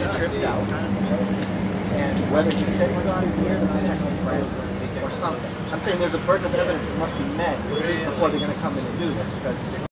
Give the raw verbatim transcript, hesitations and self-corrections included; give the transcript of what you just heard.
he tripped out, and whether he's saying, "Oh my God, he hears a potential friend," or something. I'm saying there's a burden of evidence that must be met before they're going to come in and do this, because